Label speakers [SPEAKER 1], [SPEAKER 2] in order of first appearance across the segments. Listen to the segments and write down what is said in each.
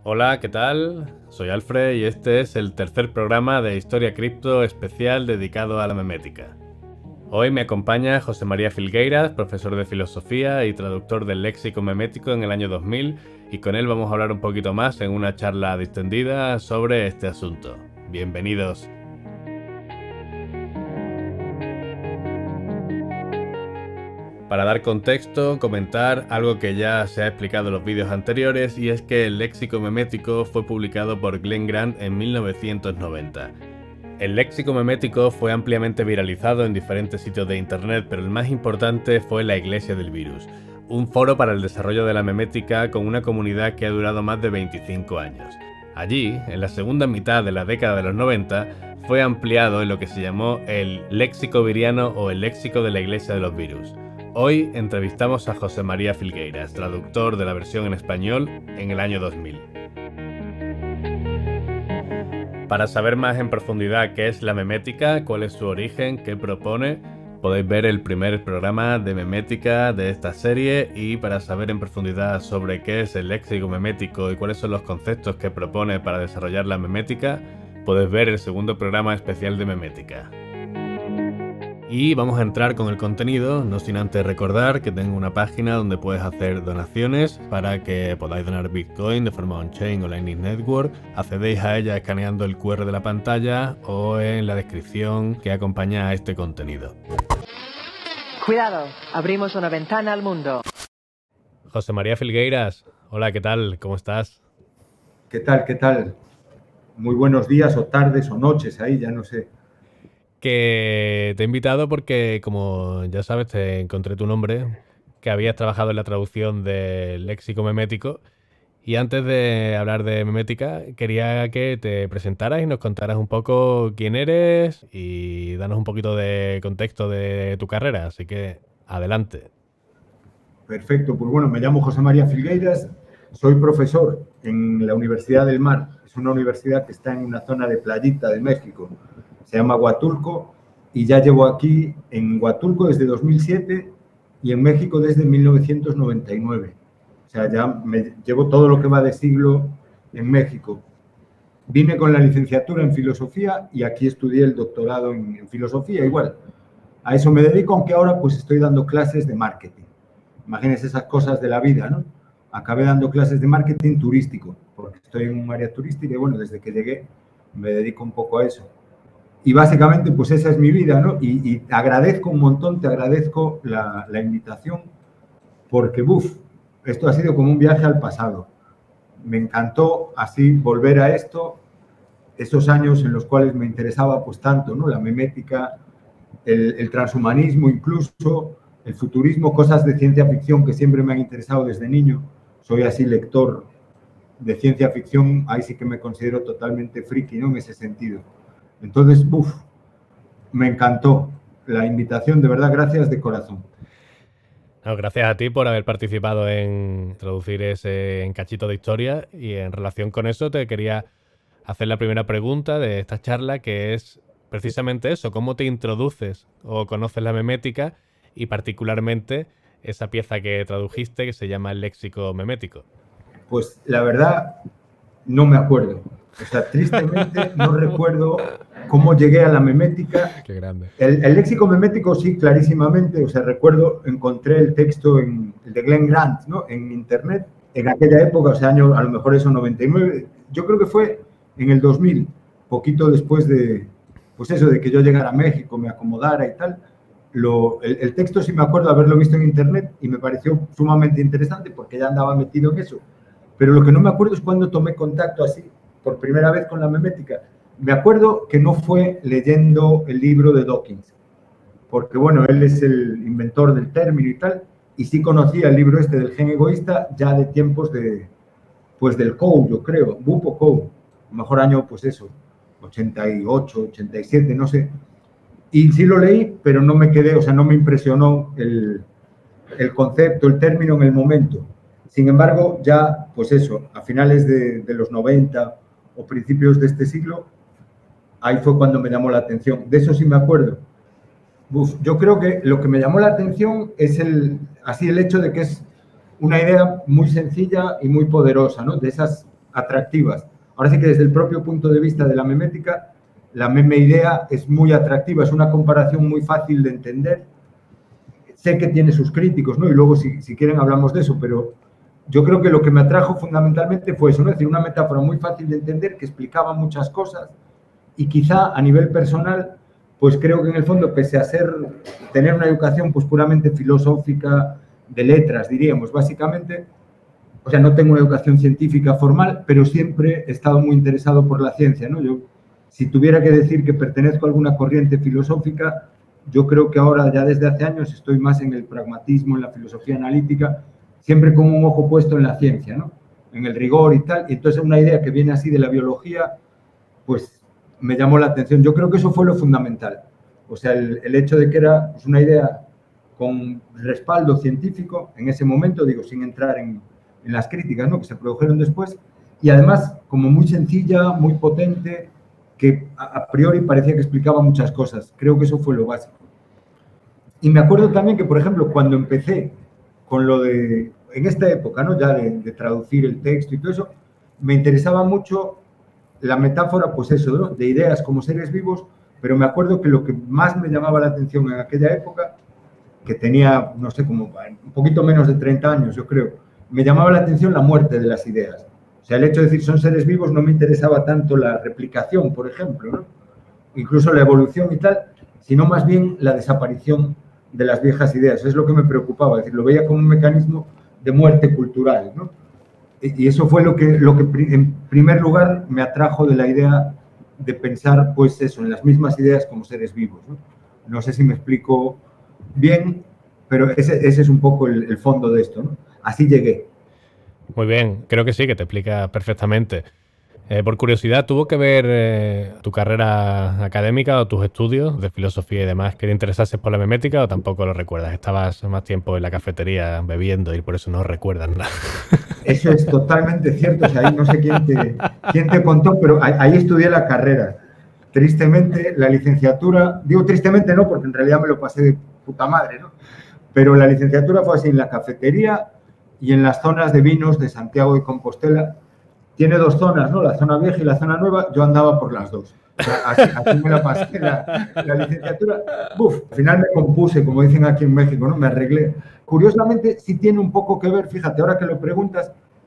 [SPEAKER 1] Hola, ¿qué tal? Soy Alfred y este es el tercer programa de Historia Cripto especial dedicado a la memética. Hoy me acompaña José María Filgueiras, profesor de filosofía y traductor del léxico memético en el año 2000, y con él vamos a hablar un poquito más en una charla distendida sobre este asunto. Bienvenidos. Para dar contexto, comentar algo que ya se ha explicado en los vídeos anteriores, y es que el léxico memético fue publicado por Glenn Grant en 1990. El léxico memético fue ampliamente viralizado en diferentes sitios de internet, pero el más importante fue la Iglesia del Virus, un foro para el desarrollo de la memética con una comunidad que ha durado más de 25 años. Allí, en la segunda mitad de la década de los 90, fue ampliado en lo que se llamó el léxico viriano o el léxico de la Iglesia de los Virus. Hoy entrevistamos a José María Filgueiras, traductor de la versión en español en el año 2000. Para saber más en profundidad qué es la memética, cuál es su origen, qué propone, podéis ver el primer programa de memética de esta serie, y para saber en profundidad sobre qué es el léxico memético y cuáles son los conceptos que propone para desarrollar la memética, podéis ver el segundo programa especial de memética. Y vamos a entrar con el contenido, no sin antes recordar que tengo una página donde puedes hacer donaciones para que podáis donar Bitcoin de forma on-chain o Lightning Network. Accedéis a ella escaneando el QR de la pantalla o en la descripción que acompaña a este contenido.
[SPEAKER 2] Cuidado, abrimos una ventana al mundo.
[SPEAKER 1] José María Filgueiras, hola, ¿qué tal? ¿Cómo estás?
[SPEAKER 3] ¿Qué tal? ¿Qué tal? Muy buenos días o tardes o noches ahí, ya no sé.
[SPEAKER 1] Que te he invitado porque, como ya sabes, te encontré tu nombre, que habías trabajado en la traducción del léxico memético. Y antes de hablar de memética, quería que te presentaras y nos contaras un poco quién eres y danos un poquito de contexto de tu carrera. Así que, adelante.
[SPEAKER 3] Perfecto, pues bueno, me llamo José María Filgueiras, soy profesor en la Universidad del Mar. Es una universidad que está en una zona de playita de México. Se llama Huatulco y ya llevo aquí en Huatulco desde 2007 y en México desde 1999. O sea, ya me llevo todo lo que va de siglo en México. Vine con la licenciatura en filosofía y aquí estudié el doctorado en filosofía igual. A eso me dedico, aunque ahora pues estoy dando clases de marketing. Imagínense esas cosas de la vida, ¿no? Acabé dando clases de marketing turístico, porque estoy en un área turística y bueno, desde que llegué me dedico un poco a eso. Y básicamente, pues esa es mi vida, ¿no? Y te agradezco un montón, te agradezco la invitación, porque, esto ha sido como un viaje al pasado. Me encantó así volver a esto, esos años en los cuales me interesaba pues tanto, ¿no? La memética, el transhumanismo incluso, el futurismo, cosas de ciencia ficción que siempre me han interesado desde niño. Soy así lector de ciencia ficción, ahí sí que me considero totalmente friki, ¿no? En ese sentido. Entonces, me encantó la invitación, de verdad, gracias de corazón.
[SPEAKER 1] No, gracias a ti por haber participado en traducir ese cachito de historia, y en relación con eso te quería hacer la primera pregunta de esta charla, que es precisamente eso: ¿cómo te introduces o conoces la memética y particularmente esa pieza que tradujiste que se llama el léxico memético?
[SPEAKER 3] Pues la verdad, no me acuerdo. O sea, tristemente no recuerdo cómo llegué a la memética.
[SPEAKER 1] Qué grande.
[SPEAKER 3] El léxico memético sí, clarísimamente. O sea, recuerdo, encontré el texto el de Glenn Grant, ¿no? En internet, en aquella época, o sea, año, a lo mejor eso, 99. Yo creo que fue en el 2000, poquito después de, pues eso, de que yo llegara a México, me acomodara y tal. El texto sí me acuerdo haberlo visto en internet y me pareció sumamente interesante porque ya andaba metido en eso. Pero lo que no me acuerdo es cuando tomé contacto así, por primera vez con la memética. Me acuerdo que no fue leyendo el libro de Dawkins, porque bueno, él es el inventor del término y tal, y sí conocía el libro este del gen egoísta ya de tiempos de, pues del Coe, yo creo, Bupo Coe, mejor año, pues eso, 88, 87, no sé. Y sí lo leí, pero no me quedé, o sea, no me impresionó el concepto, el término en el momento. Sin embargo, ya, pues eso, a finales de los 90 o principios de este siglo, ahí fue cuando me llamó la atención. De eso sí me acuerdo. Yo creo que lo que me llamó la atención es el hecho de que es una idea muy sencilla y muy poderosa, ¿no? De esas atractivas. Ahora sí que desde el propio punto de vista de la memética, la meme-idea es muy atractiva, es una comparación muy fácil de entender. Sé que tiene sus críticos, ¿no? Y luego, si quieren, hablamos de eso, pero yo creo que lo que me atrajo fundamentalmente fue eso, ¿no? Es decir, una metáfora muy fácil de entender que explicaba muchas cosas y quizá a nivel personal, pues creo que en el fondo, pese a tener una educación pues puramente filosófica, de letras, diríamos, básicamente, o sea, no tengo una educación científica formal, pero siempre he estado muy interesado por la ciencia, ¿no? Yo, si tuviera que decir que pertenezco a alguna corriente filosófica, yo creo que ahora, ya desde hace años, estoy más en el pragmatismo, en la filosofía analítica, siempre con un ojo puesto en la ciencia, ¿no? En el rigor y tal. Y entonces una idea que viene así de la biología, pues me llamó la atención. Yo creo que eso fue lo fundamental. O sea, el hecho de que era una idea con respaldo científico en ese momento, digo, sin entrar en las críticas, ¿no?, que se produjeron después, y además como muy sencilla, muy potente, que a priori parecía que explicaba muchas cosas. Creo que eso fue lo básico. Y me acuerdo también que, por ejemplo, cuando empecé con lo de, en esta época, ¿no?, ya de traducir el texto y todo eso, me interesaba mucho la metáfora, pues eso, ¿no?, de ideas como seres vivos, pero me acuerdo que lo que más me llamaba la atención en aquella época, que tenía, no sé, como un poquito menos de 30 años, yo creo, me llamaba la atención la muerte de las ideas. O sea, el hecho de decir son seres vivos no me interesaba tanto la replicación, por ejemplo, ¿no?, incluso la evolución y tal, sino más bien la desaparición de las viejas ideas. Es lo que me preocupaba, es decir, lo veía como un mecanismo de muerte cultural, ¿no? Y eso fue lo que en primer lugar me atrajo de la idea de pensar, pues eso, en las mismas ideas como seres vivos, ¿no? No sé si me explico bien, pero ese es un poco el fondo de esto, ¿no? Así llegué.
[SPEAKER 1] Muy bien, creo que sí, que te explica perfectamente. Por curiosidad, ¿tuvo que ver tu carrera académica o tus estudios de filosofía y demás que te interesases por la memética o tampoco lo recuerdas? Estabas más tiempo en la cafetería bebiendo y por eso no recuerdas nada.
[SPEAKER 3] Eso es totalmente cierto. O sea, ahí no sé quién te contó, pero ahí estudié la carrera. Tristemente, la licenciatura, digo tristemente no, porque en realidad me lo pasé de puta madre, ¿no? Pero la licenciatura fue así en la cafetería y en las zonas de vinos de Santiago de Compostela. Tiene dos zonas, ¿no? La zona vieja y la zona nueva. Yo andaba por las dos. O sea, así me la pasé la licenciatura. Al final me compuse, como dicen aquí en México, ¿no? Me arreglé. Curiosamente, sí tiene un poco que ver, fíjate, ahora que lo preguntas,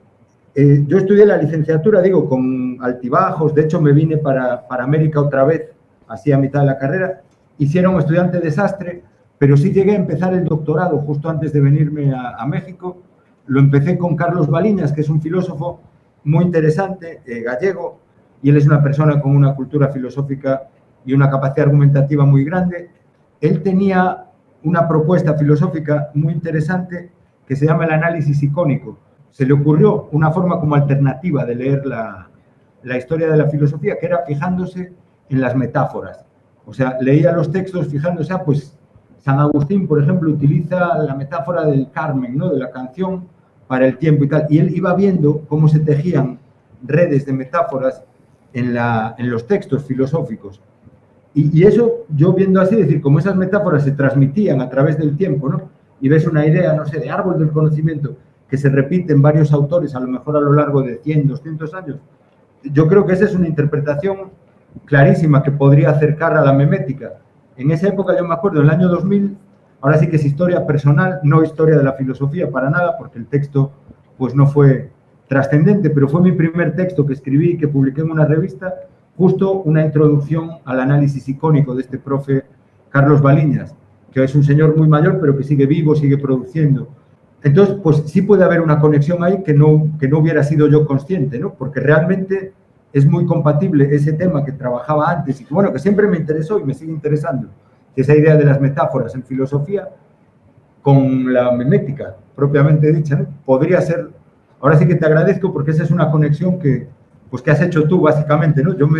[SPEAKER 3] yo estudié la licenciatura, digo, con altibajos. De hecho, me vine para América otra vez, así a mitad de la carrera. Era un estudiante desastre, pero sí llegué a empezar el doctorado justo antes de venirme a México. Lo empecé con Carlos Baliñas, que es un filósofo muy interesante, gallego, y él es una persona con una cultura filosófica y una capacidad argumentativa muy grande. Él tenía una propuesta filosófica muy interesante que se llama el análisis icónico. Se le ocurrió una forma como alternativa de leer la historia de la filosofía, que era fijándose en las metáforas. O sea, leía los textos fijándose, pues San Agustín, por ejemplo, utiliza la metáfora del Carmen, ¿no?, de la canción, para el tiempo y tal, y él iba viendo cómo se tejían redes de metáforas en los textos filosóficos. Y eso, yo viendo así, decir, como esas metáforas se transmitían a través del tiempo, ¿no?, y ves una idea, no sé, de árbol del conocimiento, que se repite en varios autores, a lo mejor a lo largo de 100, 200 años, yo creo que esa es una interpretación clarísima que podría acercar a la memética. En esa época, yo me acuerdo, en el año 2000, ahora sí que es historia personal, no historia de la filosofía para nada, porque el texto pues no fue trascendente, pero fue mi primer texto que escribí y que publiqué en una revista, justo una introducción al análisis icónico de este profe Carlos Baliñas, que es un señor muy mayor, pero que sigue vivo, sigue produciendo. Entonces, pues sí puede haber una conexión ahí que no hubiera sido yo consciente, ¿no? Porque realmente es muy compatible ese tema que trabajaba antes y que, bueno, que siempre me interesó y me sigue interesando, esa idea de las metáforas en filosofía, con la memética propiamente dicha, ¿no? Podría ser. Ahora sí que te agradezco porque esa es una conexión que has hecho tú, básicamente, ¿no? Yo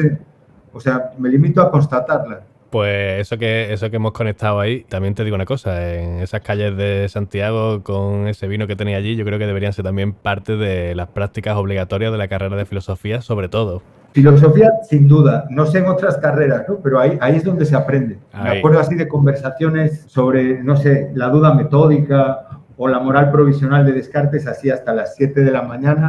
[SPEAKER 3] me limito a constatarla.
[SPEAKER 1] Pues eso que hemos conectado ahí, también te digo una cosa, en esas calles de Santiago con ese vino que tenía allí, yo creo que deberían ser también parte de las prácticas obligatorias de la carrera de filosofía, sobre todo.
[SPEAKER 3] Filosofía, sin duda, no sé en otras carreras, ¿no?, pero ahí es donde se aprende. Me acuerdo así de conversaciones sobre, no sé, la duda metódica o la moral provisional de Descartes, así hasta las 7 de la mañana,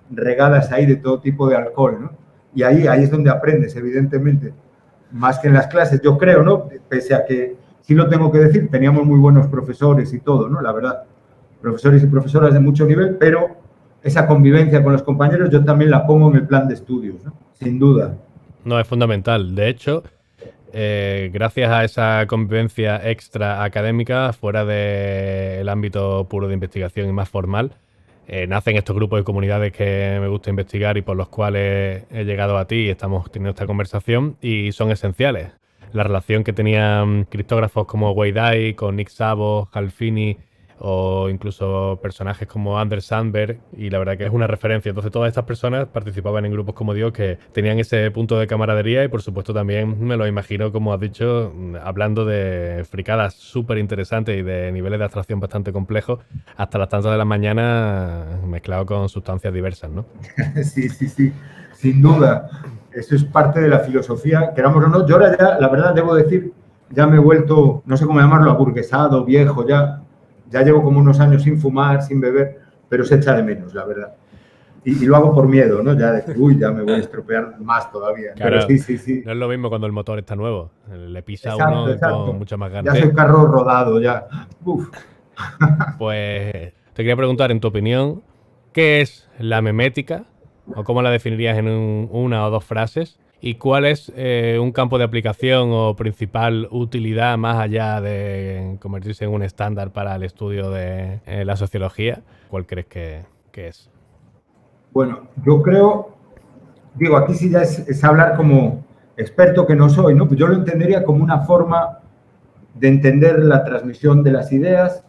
[SPEAKER 3] regadas ahí de todo tipo de alcohol, ¿no? Y ahí es donde aprendes, evidentemente, más que en las clases, yo creo, ¿no? Pese a que, sí lo tengo que decir, teníamos muy buenos profesores y todo, ¿no? La verdad, profesores y profesoras de mucho nivel, pero esa convivencia con los compañeros yo también la pongo en el plan de estudios, ¿no? Sin duda.
[SPEAKER 1] No, es fundamental. De hecho, gracias a esa convivencia extra académica, fuera del ámbito puro de investigación y más formal, nacen estos grupos y comunidades que me gusta investigar y por los cuales he llegado a ti y estamos teniendo esta conversación, y son esenciales. La relación que tenían criptógrafos como Wei Dai con Nick Szabo, Hal Finney, o incluso personajes como Anders Sandberg, y la verdad que es una referencia. Entonces todas estas personas participaban en grupos, como digo, que tenían ese punto de camaradería, y por supuesto también me lo imagino, como has dicho, hablando de fricadas súper interesantes y de niveles de abstracción bastante complejos, hasta las tantas de la mañana, mezclado con sustancias diversas, ¿no?
[SPEAKER 3] Sí, sin duda. Eso es parte de la filosofía, queramos o no. Yo ahora ya, la verdad, debo decir, ya me he vuelto, no sé cómo llamarlo, aburguesado, viejo, ya llevo como unos años sin fumar, sin beber, pero se echa de menos, la verdad. Y lo hago por miedo, ¿no? Ya de que, ya me voy a estropear más todavía.
[SPEAKER 1] Claro,
[SPEAKER 3] pero sí.
[SPEAKER 1] No es lo mismo cuando el motor está nuevo. Le pisa
[SPEAKER 3] Exacto.
[SPEAKER 1] con mucha más ganas.
[SPEAKER 3] Ya soy carro rodado, ya. Uf.
[SPEAKER 1] Pues te quería preguntar, en tu opinión, ¿qué es la memética? ¿O cómo la definirías en una o dos frases? ¿Y cuál es un campo de aplicación o principal utilidad más allá de convertirse en un estándar para el estudio de la sociología? ¿Cuál crees que es?
[SPEAKER 3] Bueno, yo creo, digo, aquí sí ya es hablar como experto que no soy, ¿no? Pues yo lo entendería como una forma de entender la transmisión de las ideas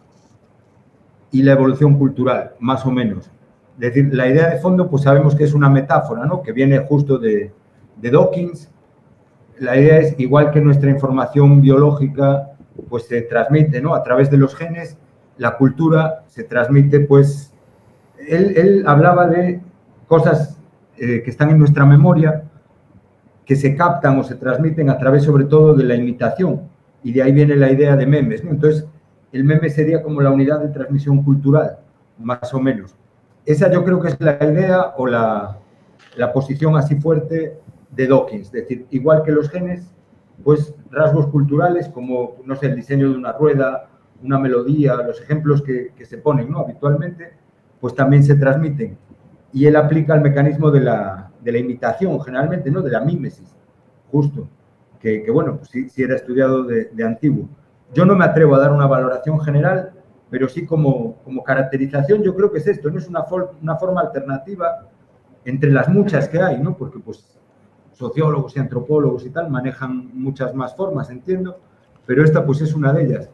[SPEAKER 3] y la evolución cultural, más o menos. Es decir, la idea de fondo, pues sabemos que es una metáfora, ¿no? Que viene justo de Dawkins. La idea es, igual que nuestra información biológica pues se transmite, ¿no? A través de los genes, la cultura se transmite, pues él hablaba de cosas que están en nuestra memoria, que se captan o se transmiten a través sobre todo de la imitación, y de ahí viene la idea de memes, ¿no? Entonces, el meme sería como la unidad de transmisión cultural, más o menos. Esa yo creo que es la idea o la posición así fuerte de Dawkins, es decir, igual que los genes, pues rasgos culturales como, no sé, el diseño de una rueda, una melodía, los ejemplos que se ponen, ¿no? Habitualmente, pues también se transmiten. Y él aplica el mecanismo de la imitación, generalmente, ¿no? De la mímesis, justo, que bueno, pues sí era estudiado de antiguo. Yo no me atrevo a dar una valoración general, pero sí como caracterización yo creo que es esto, ¿no? Es una forma alternativa entre las muchas que hay, ¿no? Porque pues sociólogos y antropólogos y tal manejan muchas más formas, entiendo, pero esta pues es una de ellas.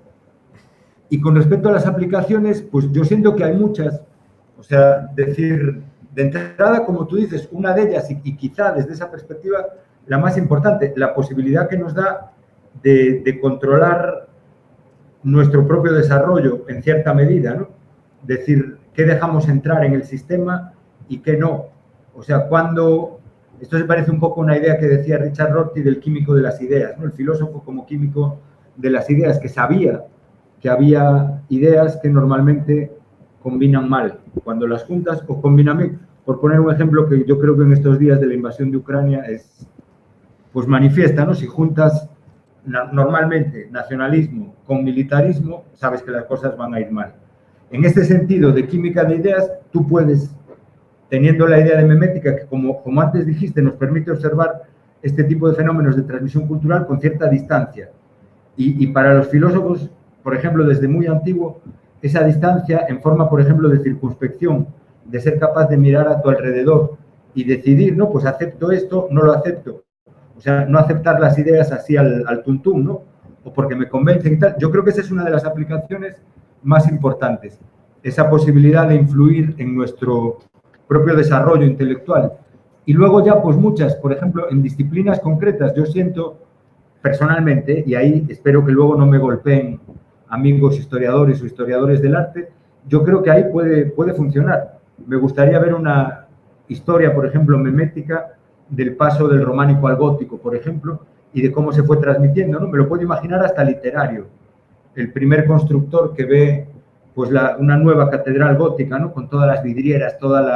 [SPEAKER 3] Y con respecto a las aplicaciones, pues yo siento que hay muchas, o sea, decir, de entrada, como tú dices, una de ellas, y quizá desde esa perspectiva, la más importante, la posibilidad que nos da de controlar nuestro propio desarrollo en cierta medida, ¿no? Decir, qué dejamos entrar en el sistema y qué no. O sea, cuando... Esto se parece un poco a una idea que decía Richard Rorty del químico de las ideas, ¿no? El filósofo como químico de las ideas, que sabía que había ideas que normalmente combinan mal cuando las juntas o combinan bien. Por poner un ejemplo que yo creo que en estos días de la invasión de Ucrania es, pues manifiesta, ¿no? Si juntas normalmente nacionalismo con militarismo, sabes que las cosas van a ir mal. En este sentido de química de ideas, tú puedes, teniendo la idea de memética, que como antes dijiste, nos permite observar este tipo de fenómenos de transmisión cultural con cierta distancia. Y para los filósofos, por ejemplo, desde muy antiguo, esa distancia en forma, por ejemplo, de circunspección, de ser capaz de mirar a tu alrededor y decidir, ¿no? Pues acepto esto, no lo acepto. O sea, no aceptar las ideas así al tuntum, ¿no? O porque me convencen y tal. Yo creo que esa es una de las aplicaciones más importantes. Esa posibilidad de influir en nuestro propio desarrollo intelectual. Y luego ya, pues muchas, por ejemplo, en disciplinas concretas, yo siento personalmente, y ahí espero que luego no me golpeen amigos historiadores o historiadores del arte, yo creo que ahí puede funcionar. Me gustaría ver una historia, por ejemplo, memética, del paso del románico al gótico, por ejemplo, y de cómo se fue transmitiendo, ¿no? Me lo puedo imaginar hasta literario. El primer constructor que ve pues una nueva catedral gótica, ¿no? Con todas las vidrieras, toda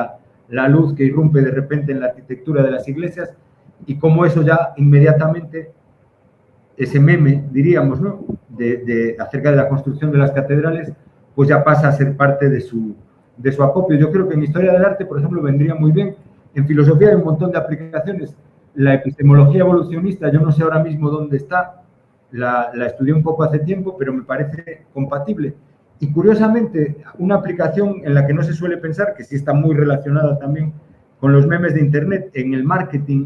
[SPEAKER 3] la luz que irrumpe de repente en la arquitectura de las iglesias y cómo eso ya inmediatamente, ese meme, diríamos, ¿no? Acerca de la construcción de las catedrales, pues ya pasa a ser parte de su acopio. Yo creo que en historia del arte, por ejemplo, vendría muy bien. En filosofía hay un montón de aplicaciones. La epistemología evolucionista, yo no sé ahora mismo dónde está, la estudié un poco hace tiempo, pero me parece compatible. Y curiosamente, una aplicación en la que no se suele pensar, que sí está muy relacionada también con los memes de Internet, en el marketing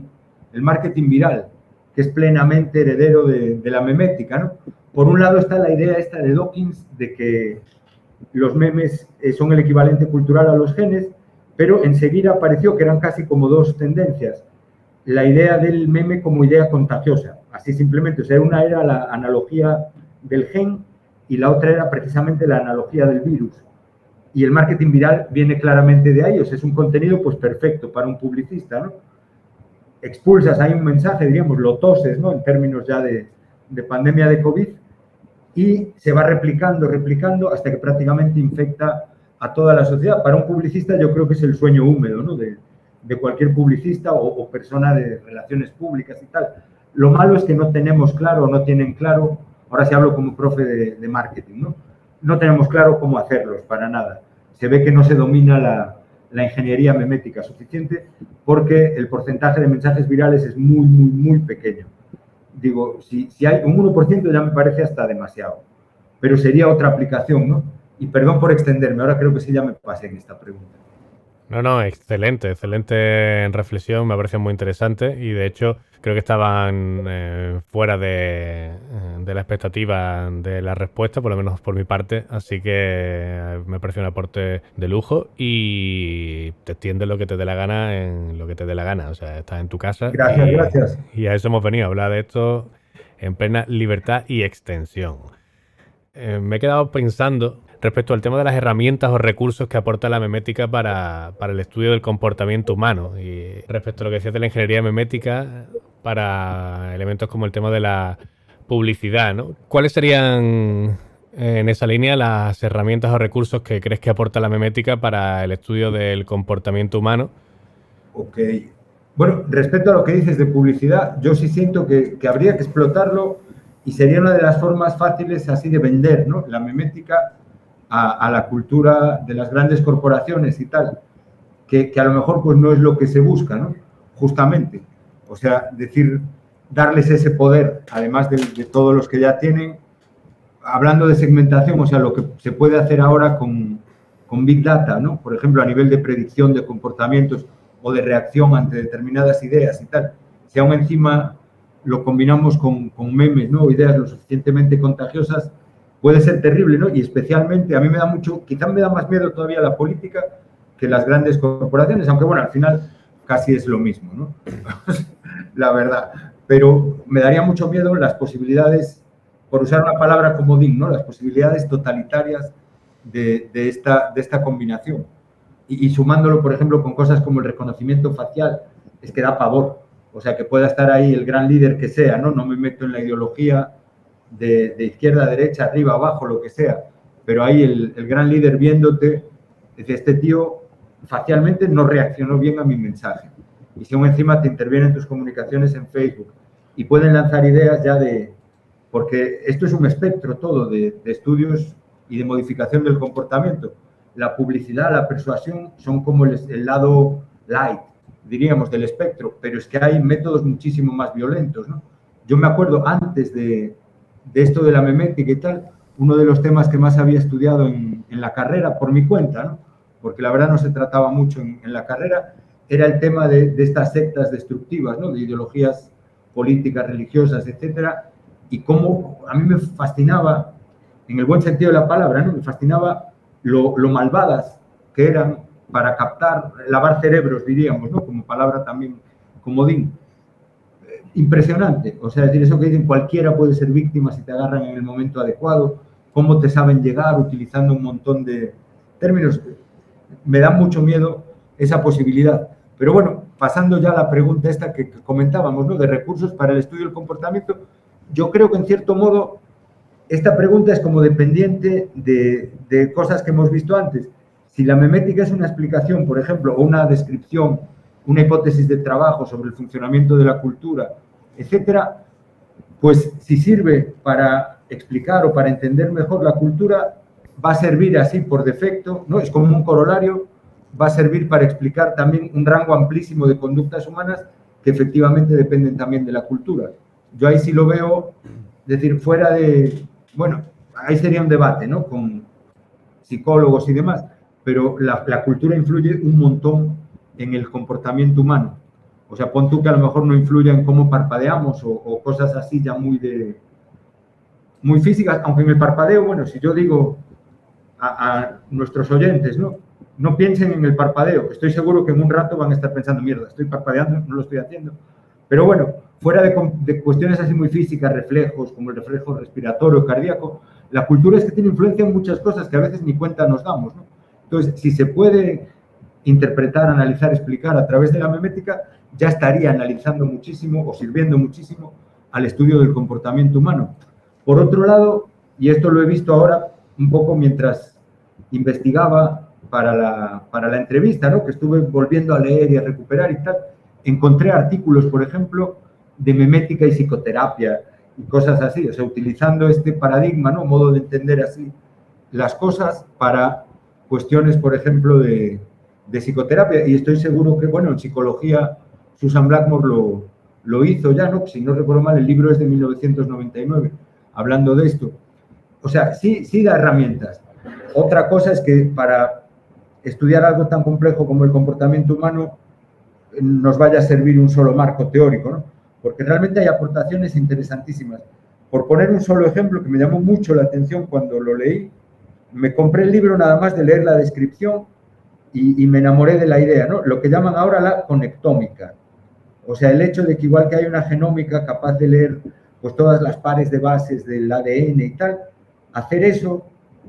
[SPEAKER 3] viral, que es plenamente heredero de la memética, ¿no? Por un lado está la idea esta de Dawkins, de que los memes son el equivalente cultural a los genes, pero enseguida apareció que eran casi como dos tendencias. La idea del meme como idea contagiosa, así simplemente. O sea, una era la analogía del gen y la otra era precisamente la analogía del virus. Y el marketing viral viene claramente de ahí. O sea, es un contenido pues perfecto para un publicista, ¿no? Expulsas ahí un mensaje, diríamos, lo toses, ¿no? En términos ya de pandemia de COVID, y se va replicando hasta que prácticamente infecta a toda la sociedad. Para un publicista yo creo que es el sueño húmedo, ¿no? de cualquier publicista o persona de relaciones públicas y tal. Lo malo es que no tenemos claro, no tienen claro, ahora sí hablo como profe de marketing, ¿no? No tenemos claro cómo hacerlos, para nada. Se ve que no se domina la ingeniería memética suficiente porque el porcentaje de mensajes virales es muy, muy, muy pequeño. Digo, si hay un 1% ya me parece hasta demasiado, pero sería otra aplicación, ¿no? Y perdón por extenderme, ahora creo que sí ya me pasé en esta pregunta.
[SPEAKER 1] No, excelente reflexión, me parece muy interesante y de hecho creo que estaban fuera de la expectativa de la respuesta, por lo menos por mi parte, así que me parece un aporte de lujo y te extiendes lo que te dé la gana en lo que te dé la gana, o sea, estás en tu casa.
[SPEAKER 3] Gracias.
[SPEAKER 1] Y a eso hemos venido, a hablar de esto en plena libertad y extensión. Me he quedado pensando respecto al tema de las herramientas o recursos que aporta la memética para el estudio del comportamiento humano y respecto a lo que decías de la ingeniería memética para elementos como el tema de la publicidad, ¿no? ¿Cuáles serían en esa línea las herramientas o recursos que crees que aporta la memética para el estudio del comportamiento humano?
[SPEAKER 3] Ok. Bueno, respecto a lo que dices de publicidad, yo sí siento que habría que explotarlo y sería una de las formas fáciles así de vender, ¿no? La memética a la cultura de las grandes corporaciones y tal, que a lo mejor pues no es lo que se busca, ¿no? Justamente. O sea, darles ese poder, además de todos los que ya tienen. Hablando de segmentación, o sea, lo que se puede hacer ahora con Big Data, ¿no? Por ejemplo, a nivel de predicción de comportamientos o de reacción ante determinadas ideas y tal. Si aún encima lo combinamos con memes, ¿no? Ideas lo suficientemente contagiosas, puede ser terrible, ¿no? Y especialmente, a mí me da mucho, quizás me da más miedo todavía la política que las grandes corporaciones, aunque bueno, al final casi es lo mismo, ¿no? La verdad. Pero me daría mucho miedo las posibilidades, por usar una palabra comodín, ¿no? Las posibilidades totalitarias de esta combinación. Y sumándolo, por ejemplo, con cosas como el reconocimiento facial, es que da pavor. O sea, que pueda estar ahí el gran líder que sea, ¿no? No me meto en la ideología de izquierda, derecha, arriba, abajo, lo que sea, pero ahí el gran líder viéndote, dice, este tío facialmente no reaccionó bien a mi mensaje. Y si aún encima te intervienen tus comunicaciones en Facebook y pueden lanzar ideas ya porque esto es un espectro todo de estudios y de modificación del comportamiento. La publicidad, la persuasión son como el lado light, diríamos, del espectro, pero es que hay métodos muchísimo más violentos, ¿no? Yo me acuerdo antes de esto de la memética y tal, uno de los temas que más había estudiado en la carrera, por mi cuenta, ¿no? Porque la verdad no se trataba mucho en la carrera, era el tema de estas sectas destructivas, ¿no? De ideologías políticas, religiosas, etcétera, y cómo a mí me fascinaba, en el buen sentido de la palabra, ¿no? Me fascinaba lo malvadas que eran para captar, lavar cerebros, diríamos, ¿no? Como palabra también comodín. Impresionante, o sea, decir eso que dicen, cualquiera puede ser víctima si te agarran en el momento adecuado, cómo te saben llegar utilizando un montón de términos. Me da mucho miedo esa posibilidad. Pero bueno, pasando ya a la pregunta esta que comentábamos, ¿no? De recursos para el estudio del comportamiento, yo creo que en cierto modo esta pregunta es como dependiente de cosas que hemos visto antes. Si la memética es una explicación, por ejemplo, o una descripción, una hipótesis de trabajo sobre el funcionamiento de la cultura, etcétera, pues si sirve para explicar o para entender mejor la cultura, va a servir así por defecto, ¿no? Es como un corolario, va a servir para explicar también un rango amplísimo de conductas humanas que efectivamente dependen también de la cultura. Yo ahí sí lo veo, es decir, fuera de, bueno, ahí sería un debate, ¿no? Con psicólogos y demás, pero la cultura influye un montón en el comportamiento humano. O sea, pon tú que a lo mejor no influye en cómo parpadeamos o cosas así ya muy físicas, aunque en el parpadeo, bueno, si yo digo a nuestros oyentes, ¿no? No piensen en el parpadeo, estoy seguro que en un rato van a estar pensando, mierda, estoy parpadeando, no lo estoy haciendo. Pero bueno, fuera de cuestiones así muy físicas, reflejos, como el reflejo respiratorio, cardíaco, la cultura es que tiene influencia en muchas cosas que a veces ni cuenta nos damos, ¿no? Entonces, si se puede interpretar, analizar, explicar a través de la memética, ya estaría analizando muchísimo o sirviendo muchísimo al estudio del comportamiento humano. Por otro lado, y esto lo he visto ahora un poco mientras investigaba para la entrevista, ¿no? Que estuve volviendo a leer y a recuperar y tal, encontré artículos, por ejemplo, de memética y psicoterapia y cosas así, o sea, utilizando este paradigma, ¿no? Modo de entender así las cosas para cuestiones, por ejemplo, de psicoterapia. Y estoy seguro que, bueno, en psicología Susan Blackmore lo hizo ya, ¿no? Si no recuerdo mal, el libro es de 1999, hablando de esto. O sea, sí da herramientas. Otra cosa es que para estudiar algo tan complejo como el comportamiento humano nos vaya a servir un solo marco teórico, ¿no? Porque realmente hay aportaciones interesantísimas. Por poner un solo ejemplo que me llamó mucho la atención cuando lo leí, me compré el libro nada más de leer la descripción y me enamoré de la idea, ¿no? Lo que llaman ahora la conectómica. O sea, el hecho de que igual que hay una genómica capaz de leer pues todas las pares de bases del ADN y tal, hacer eso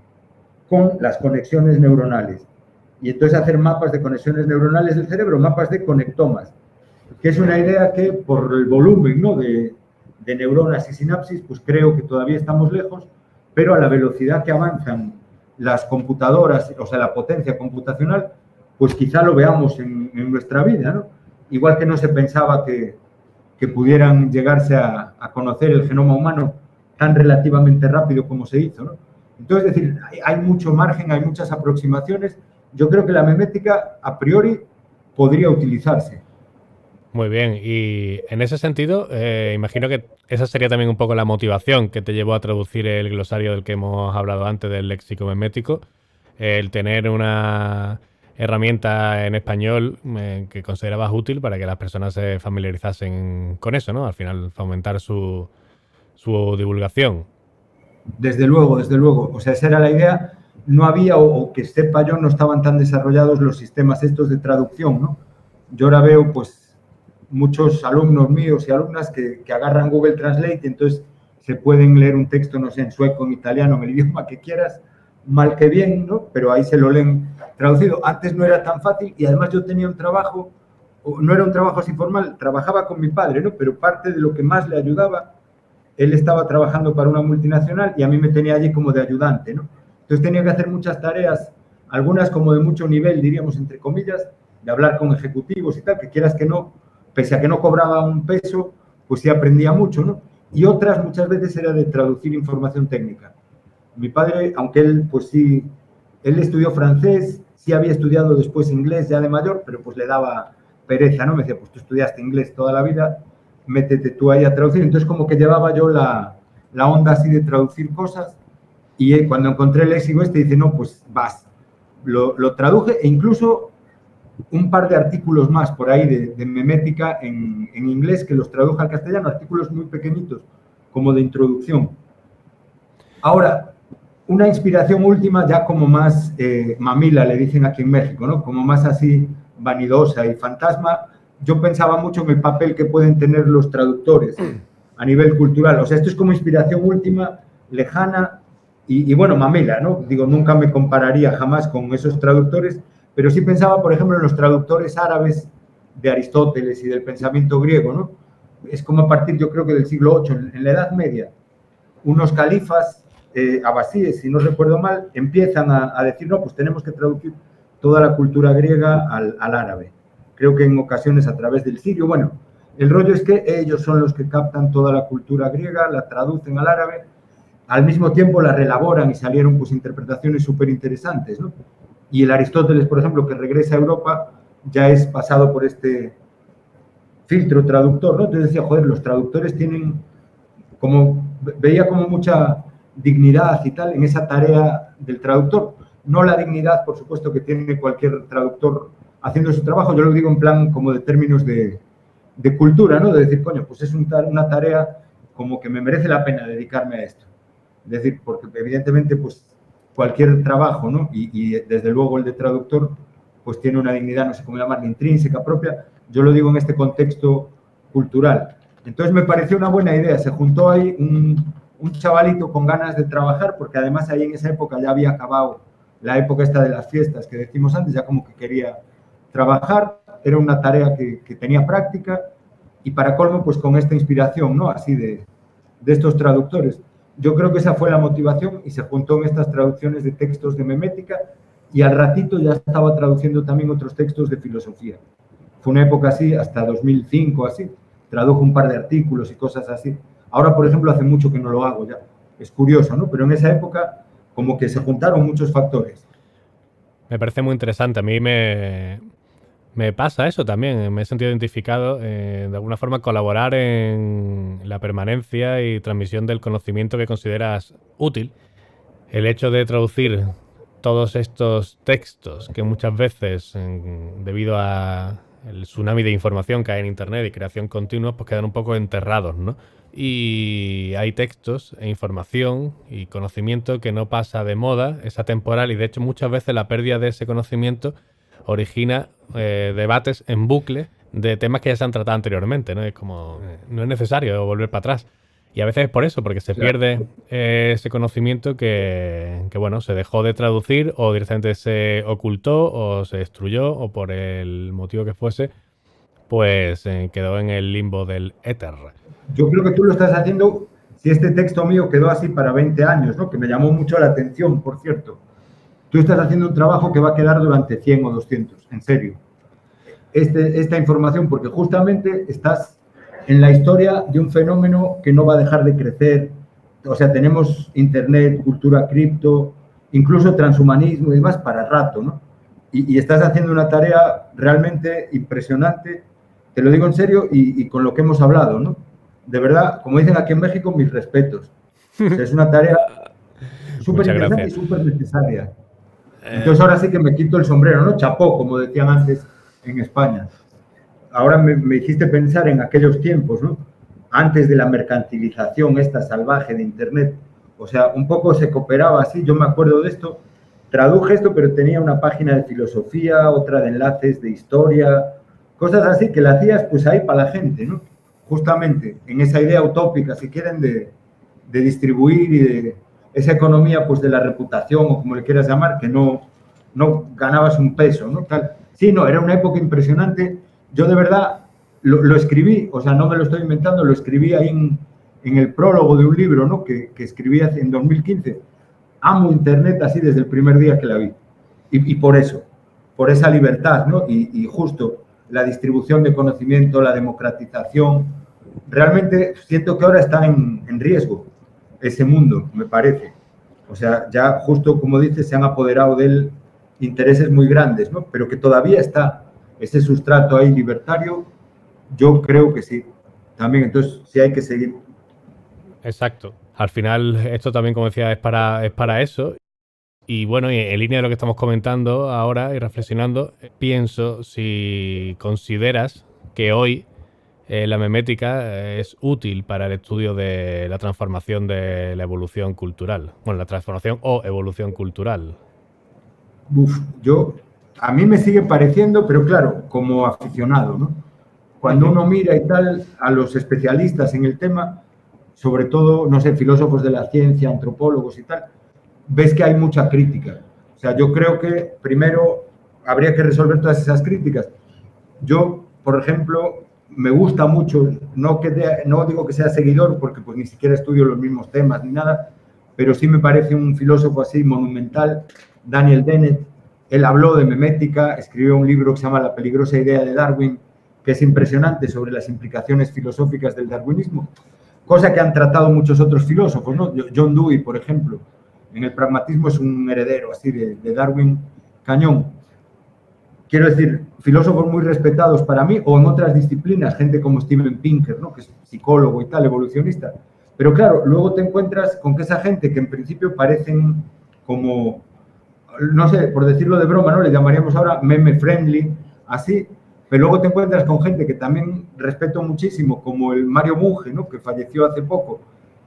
[SPEAKER 3] con las conexiones neuronales. Y entonces hacer mapas de conexiones neuronales del cerebro, mapas de conectomas, que es una idea que por el volumen, ¿no? de neuronas y sinapsis, pues creo que todavía estamos lejos, pero a la velocidad que avanzan las computadoras, o sea, la potencia computacional, pues quizá lo veamos en nuestra vida, ¿no? Igual que no se pensaba que pudieran llegarse a conocer el genoma humano tan relativamente rápido como se hizo, ¿no? Entonces, es decir, hay mucho margen, hay muchas aproximaciones. Yo creo que la memética, a priori, podría utilizarse.
[SPEAKER 1] Muy bien, y en ese sentido, imagino que esa sería también un poco la motivación que te llevó a traducir el glosario del que hemos hablado antes, del léxico memético, el tener una herramienta en español que considerabas útil para que las personas se familiarizasen con eso, ¿no? Al final, fomentar su divulgación.
[SPEAKER 3] Desde luego, desde luego. O sea, esa era la idea. No había, o que sepa yo, no estaban tan desarrollados los sistemas estos de traducción, ¿no? Yo ahora veo, pues, muchos alumnos míos y alumnas que agarran Google Translate y entonces se pueden leer un texto, no sé, en sueco, en italiano, en el idioma que quieras, mal que bien, ¿no? Pero ahí se lo leen traducido. Antes no era tan fácil y además yo tenía un trabajo, no era un trabajo así formal, trabajaba con mi padre, ¿no? Pero parte de lo que más le ayudaba, él estaba trabajando para una multinacional y a mí me tenía allí como de ayudante, ¿no? Entonces tenía que hacer muchas tareas, algunas como de mucho nivel, diríamos, entre comillas, de hablar con ejecutivos y tal, que quieras que no, pese a que no cobraba un peso, pues sí aprendía mucho, ¿no? Y otras muchas veces era de traducir información técnica. Mi padre, aunque él, pues sí, él estudió francés, sí había estudiado después inglés ya de mayor, pero pues le daba pereza, ¿no? Me decía, pues tú estudiaste inglés toda la vida, métete tú ahí a traducir. Entonces como que llevaba yo la onda así de traducir cosas y cuando encontré el léxico dice, no, pues vas. Lo traduje e incluso un par de artículos más por ahí de memética en inglés que los traduje al castellano, artículos muy pequeñitos, como de introducción. Ahora, una inspiración última ya como más mamila, le dicen aquí en México, ¿no? Como más así vanidosa y fantasma. Yo pensaba mucho en el papel que pueden tener los traductores a nivel cultural. O sea, esto es como inspiración última, lejana y bueno, mamila, ¿no? Digo, nunca me compararía jamás con esos traductores, pero sí pensaba, por ejemplo, en los traductores árabes de Aristóteles y del pensamiento griego, ¿no? Es como a partir, yo creo que del siglo VIII, en la Edad Media, unos califas abasíes, si no recuerdo mal, empiezan a decir, no, pues tenemos que traducir toda la cultura griega al árabe. Creo que en ocasiones a través del sirio. Bueno, el rollo es que ellos son los que captan toda la cultura griega, la traducen al árabe, al mismo tiempo la reelaboran y salieron pues interpretaciones súper interesantes, ¿no? Y el Aristóteles, por ejemplo, que regresa a Europa, ya es pasado por este filtro traductor, ¿no? Entonces decía, joder, los traductores tienen como, veía como mucha dignidad y tal en esa tarea del traductor. No la dignidad, por supuesto, que tiene cualquier traductor haciendo su trabajo, yo lo digo en plan como de términos de cultura, ¿no? De decir, coño, pues es una tarea como que me merece la pena dedicarme a esto. Es decir, porque evidentemente, pues cualquier trabajo, ¿no? Y desde luego el de traductor, pues tiene una dignidad, no sé cómo llamarla, intrínseca, propia. Yo lo digo en este contexto cultural. Entonces me pareció una buena idea. Se juntó ahí un chavalito con ganas de trabajar, porque además ahí en esa época ya había acabado la época esta de las fiestas que decimos antes, ya como que quería trabajar. Era una tarea que tenía práctica y para colmo, pues con esta inspiración, ¿no? Así de estos traductores. Yo creo que esa fue la motivación y se juntó en estas traducciones de textos de memética y al ratito ya estaba traduciendo también otros textos de filosofía. Fue una época así, hasta 2005, así. Tradujo un par de artículos y cosas así. Ahora, por ejemplo, hace mucho que no lo hago ya. Es curioso, ¿no? Pero en esa época como que se juntaron muchos factores.
[SPEAKER 1] Me parece muy interesante. A mí me pasa eso también. Me he sentido identificado, de alguna forma, colaborar en la permanencia y transmisión del conocimiento que consideras útil. El hecho de traducir todos estos textos que muchas veces, debido a el tsunami de información que hay en Internet y creación continua, pues quedan un poco enterrados, ¿no? Y hay textos e información y conocimiento que no pasa de moda, es atemporal y de hecho muchas veces la pérdida de ese conocimiento origina debates en bucle de temas que ya se han tratado anteriormente, ¿no? Es como, no es necesario volver para atrás. Y a veces es por eso, porque se pierde ese conocimiento que, bueno, se dejó de traducir o directamente se ocultó o se destruyó o por el motivo que fuese, pues quedó en el limbo del éter.
[SPEAKER 3] Yo creo que tú lo estás haciendo, si este texto mío quedó así para 20 años, ¿no? Que me llamó mucho la atención, por cierto. Tú estás haciendo un trabajo que va a quedar durante 100 o 200, en serio. Esta información, porque justamente estás en la historia de un fenómeno que no va a dejar de crecer. O sea, tenemos internet, cultura cripto, incluso transhumanismo y demás para rato, ¿no? Y estás haciendo una tarea realmente impresionante, te lo digo en serio, y con lo que hemos hablado, ¿no? De verdad, como dicen aquí en México, mis respetos. O sea, es una tarea súper interesante y súper necesaria. Entonces ahora sí que me quito el sombrero, ¿no? Chapó, como decían antes en España. Ahora me hiciste pensar en aquellos tiempos, ¿no? Antes de la mercantilización esta salvaje de Internet. O sea, un poco se cooperaba así, yo me acuerdo de esto. Traduje esto, pero tenía una página de filosofía, otra de enlaces de historia, cosas así que la hacías pues ahí para la gente, ¿no? Justamente en esa idea utópica, si quieren, de distribuir y de esa economía pues de la reputación o como le quieras llamar, que no ganabas un peso, ¿no? Tal. Sí, no, era una época impresionante. Yo de verdad lo escribí, o sea, no me lo estoy inventando, lo escribí ahí en el prólogo de un libro, ¿no? Que escribí en 2015. Amo Internet así desde el primer día que la vi. Y por eso, por esa libertad, ¿no? Y justo la distribución de conocimiento, la democratización. Realmente siento que ahora está en riesgo ese mundo, me parece. O sea, ya justo como dices, se han apoderado de él intereses muy grandes, ¿no? Pero que todavía está ese sustrato ahí libertario, yo creo que sí. También, entonces, sí hay que seguir.
[SPEAKER 1] Exacto. Al final, esto también, como decía, es para eso. Y bueno, en línea de lo que estamos comentando ahora y reflexionando, pienso si consideras que hoy la memética es útil para el estudio de la transformación de la evolución cultural. Bueno, la transformación o evolución cultural.
[SPEAKER 3] A mí me sigue pareciendo, pero claro, como aficionado, ¿no? Cuando uno mira y tal a los especialistas en el tema, sobre todo, no sé, filósofos de la ciencia, antropólogos y tal, ves que hay mucha crítica. O sea, yo creo que primero habría que resolver todas esas críticas. Yo, por ejemplo, me gusta mucho, no digo que sea seguidor, porque pues ni siquiera estudio los mismos temas ni nada, pero sí me parece un filósofo así monumental, Daniel Dennett, Él habló de memética, escribió un libro que se llama La peligrosa idea de Darwin, que es impresionante sobre las implicaciones filosóficas del darwinismo, cosa que han tratado muchos otros filósofos, ¿no? John Dewey, por ejemplo, en el pragmatismo es un heredero así de Darwin cañón. Quiero decir, filósofos muy respetados para mí, o en otras disciplinas, gente como Steven Pinker, ¿no? Que es psicólogo y tal, evolucionista. Pero claro, luego te encuentras con que esa gente que en principio parecen como, no sé, por decirlo de broma, ¿no? Le llamaríamos ahora meme friendly, así, pero luego te encuentras con gente que también respeto muchísimo, como el Mario Bunge, ¿no? Que falleció hace poco,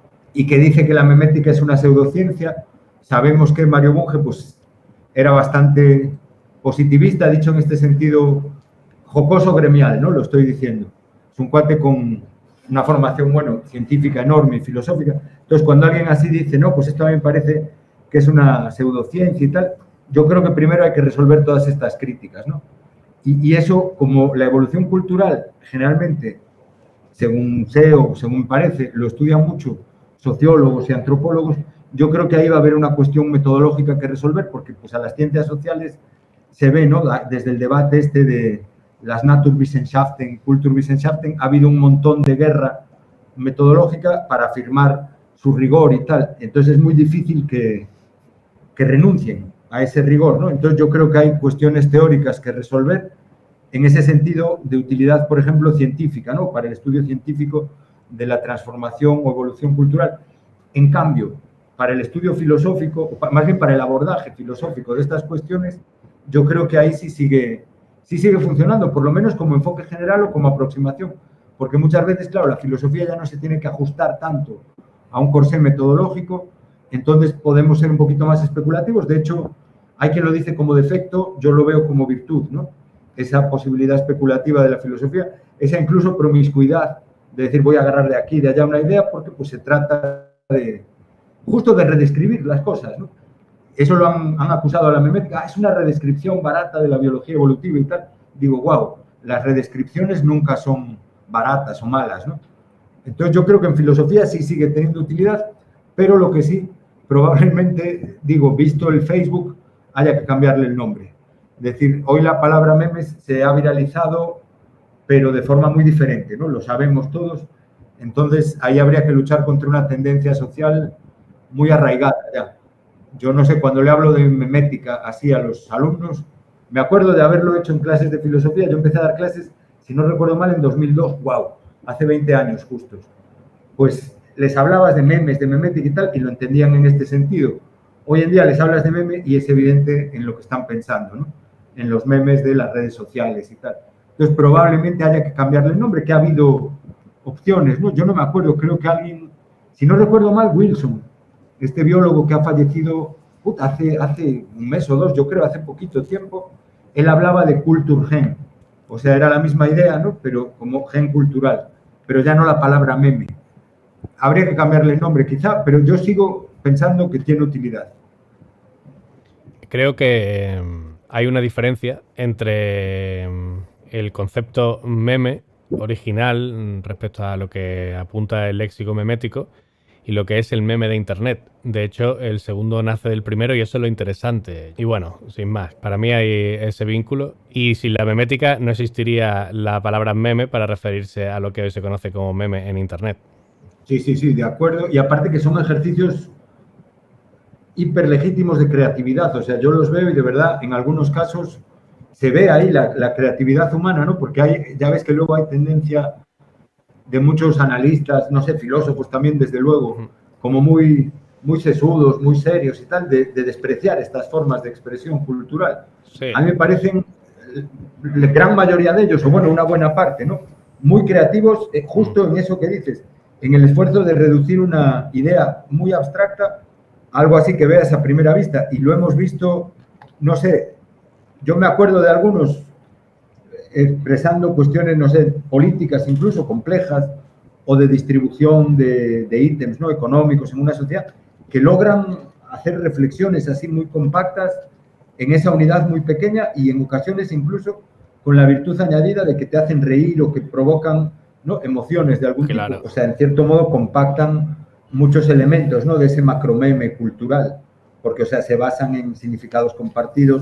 [SPEAKER 3] y que dice que la memética es una pseudociencia. Sabemos que Mario Bunge, pues, era bastante positivista, dicho en este sentido jocoso gremial, ¿no? Lo estoy diciendo. Es un cuate con una formación, bueno, científica enorme y filosófica. Entonces, cuando alguien así dice, no, pues esto a mí me parece que es una pseudociencia y tal, yo creo que primero hay que resolver todas estas críticas, ¿no? Y eso, como la evolución cultural, generalmente, según sé o según parece, lo estudian mucho sociólogos y antropólogos, yo creo que ahí va a haber una cuestión metodológica que resolver, porque pues a las ciencias sociales se ve, ¿no? Desde el debate este de las Naturwissenschaften, Kulturwissenschaften, ha habido un montón de guerra metodológica para afirmar su rigor y tal. Entonces es muy difícil que renuncien a ese rigor, ¿no? Entonces yo creo que hay cuestiones teóricas que resolver en ese sentido de utilidad, por ejemplo, científica, ¿no? Para el estudio científico de la transformación o evolución cultural. En cambio, para el estudio filosófico, o más bien para el abordaje filosófico de estas cuestiones, yo creo que ahí sí sigue funcionando, por lo menos como enfoque general o como aproximación, porque muchas veces, claro, la filosofía ya no se tiene que ajustar tanto a un corsé metodológico, entonces podemos ser un poquito más especulativos. De hecho, hay quien lo dice como defecto, yo lo veo como virtud, ¿no? Esa posibilidad especulativa de la filosofía, esa incluso promiscuidad de decir voy a agarrar de aquí, de allá una idea, porque pues se trata de justo de redescribir las cosas, ¿no? Eso lo han acusado a la memética, es una redescripción barata de la biología evolutiva y tal. Digo, wow, las redescripciones nunca son baratas o malas, ¿no? Entonces yo creo que en filosofía sí sigue teniendo utilidad, pero lo que sí, probablemente, digo, visto el Facebook, haya que cambiarle el nombre. Es decir, hoy la palabra memes se ha viralizado, pero de forma muy diferente, ¿no? Lo sabemos todos. Entonces ahí habría que luchar contra una tendencia social muy arraigada ya. Yo no sé, cuando le hablo de memética así a los alumnos, me acuerdo de haberlo hecho en clases de filosofía. Yo empecé a dar clases, si no recuerdo mal, en 2002, wow, hace 20 años justos. Pues les hablabas de memes, de memética y tal, y lo entendían en este sentido. Hoy en día les hablas de meme y es evidente en lo que están pensando, ¿no? En los memes de las redes sociales y tal. Entonces probablemente haya que cambiarle el nombre, que ha habido opciones, ¿no? Yo no me acuerdo, creo que alguien, si no recuerdo mal, Wilson, este biólogo que ha fallecido hace un mes o dos, yo creo, hace poquito tiempo, él hablaba de Kulturgen, o sea, era la misma idea, ¿no? Pero como gen cultural, pero ya no la palabra meme. Habría que cambiarle el nombre quizá, pero yo sigo pensando que tiene utilidad.
[SPEAKER 1] Creo que hay una diferencia entre el concepto meme original respecto a lo que apunta el léxico memético y lo que es el meme de Internet. De hecho, el segundo nace del primero y eso es lo interesante. Y bueno, sin más, para mí hay ese vínculo. Y sin la memética no existiría la palabra meme para referirse a lo que hoy se conoce como meme en Internet.
[SPEAKER 3] Sí, de acuerdo. Y aparte que son ejercicios hiperlegítimos de creatividad. O sea, yo los veo y de verdad, en algunos casos, se ve ahí la creatividad humana, ¿no? Porque hay, ya ves que luego hay tendencia de muchos analistas, no sé, filósofos también, desde luego, como muy sesudos, muy serios y tal, de despreciar estas formas de expresión cultural. Sí. A mí me parecen, la gran mayoría de ellos, o bueno, una buena parte, ¿no? Muy creativos, justo en eso que dices, en el esfuerzo de reducir una idea muy abstracta, algo así que veas a primera vista, y lo hemos visto, no sé, yo me acuerdo de algunos expresando cuestiones, no sé, políticas incluso complejas o de distribución de ítems, ¿no? Económicos en una sociedad, que logran hacer reflexiones así muy compactas en esa unidad muy pequeña y en ocasiones incluso con la virtud añadida de que te hacen reír o que provocan, ¿no? Emociones de algún tipo. O sea, en cierto modo compactan muchos elementos, ¿no? De ese macromeme cultural, porque, o sea, se basan en significados compartidos